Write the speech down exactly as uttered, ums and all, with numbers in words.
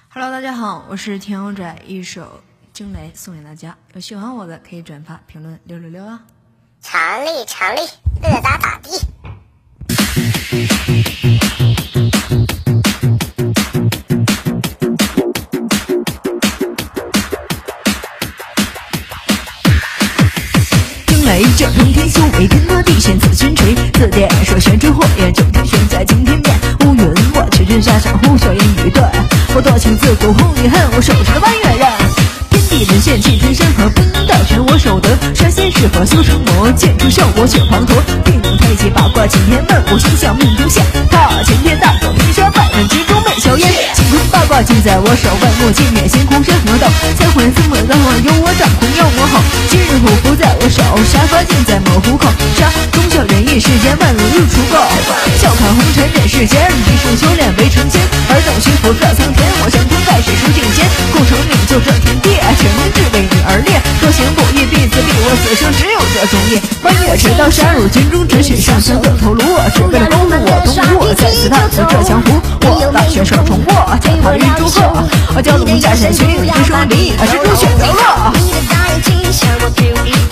Hello， 大家好，我是田友仔，一首《惊雷》送给大家。有喜欢我的可以转发、评论六六六啊！ 常力常力，乐咋咋地。 惊雷震通天修为，天塌地陷紫金锤，四殿射玄之火焰，九天玄在惊天变。乌云我驰骋沙上，呼啸烟雨断。我多情自古红与恨，我手持的弯月刃。天地人现气吞山河，不能道全我手得。杀仙是何修成魔，剑出效果血滂沱。并用太极八卦惊天门，我心向命中现。踏擎天大走天下，万人集中美硝烟。乾坤八卦尽在我手，万莫尽灭星空山河道。三魂四魂的魂由我掌控，让我好。今日虎符在我手，杀伐尽在猛虎口。杀忠孝仁义世间，万路入除垢。笑看红尘人世间，一生修炼为成仙。尔等虚浮各苍天，我向天盖世书尽仙。功成名就这天地，全志为你而烈。多行不义必自毙，我此生只有这忠义。弯月持刀杀入军中，只许上僧的头颅。只为了功夫我东吴，再次踏足这江湖。我大选手重握，脚踏云中鹤。我蛟龙驾山巡，只说离，是朱雀飘落。 你的大眼睛像我 beauty。